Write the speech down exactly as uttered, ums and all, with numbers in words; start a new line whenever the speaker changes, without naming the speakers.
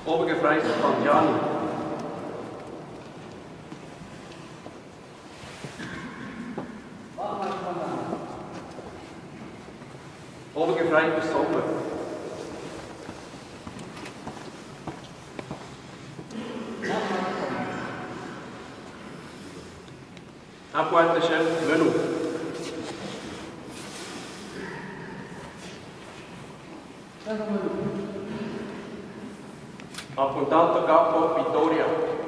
Obergefreiter Pangiani. Obergefreiter Sommer. Abgeordneter-Chef Mönnu. Appuntato capo Vittoria.